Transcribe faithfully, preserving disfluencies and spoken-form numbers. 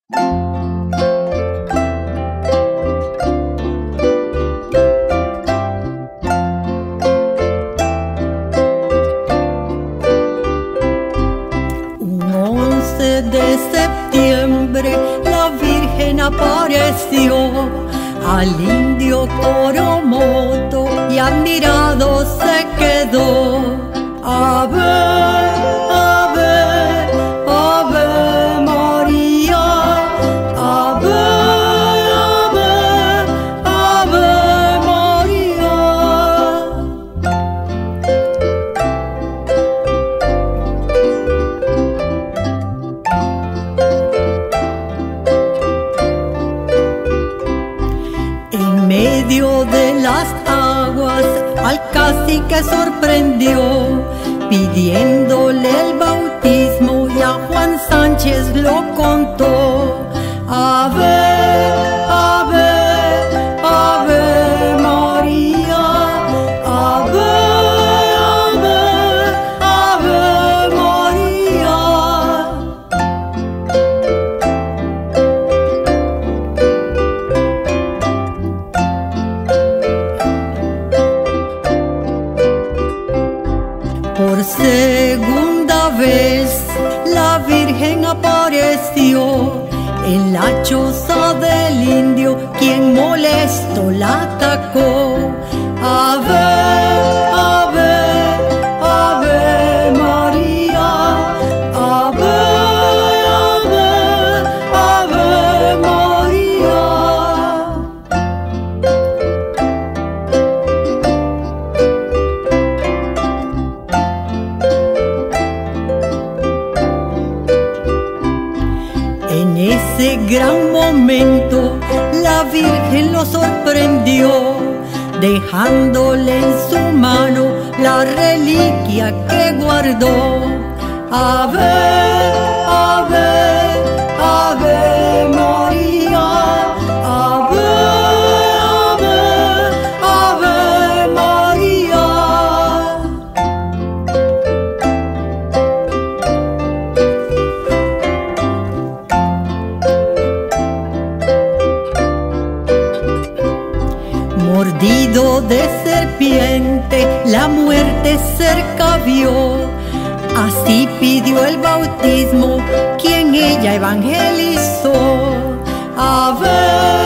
De septiembre la Virgen apareció al indio Coromoto y admirado se quedó. Ave, ave, ave María, ave, ave, ave María. En medio de las aguas al cacique sorprendió, pidiéndole el bautismo, y a Juan Sánchez lo contó. Ave, ave, ave María, ave, ave, ave María. Por segunda vez la Virgen apareció en la choza del indio, quien molesto la atacó. Ave, ave, ave María, ave, ave, ave María. En ese gran momento la Virgen lo sorprendió, dejándole en su mano la reliquia que guardó. Ave, ave, ave María, ave, ave, ave María. Mordido de serpiente, la muerte cerca vio. Así pidió el bautismo quien ella evangelizó. Ave,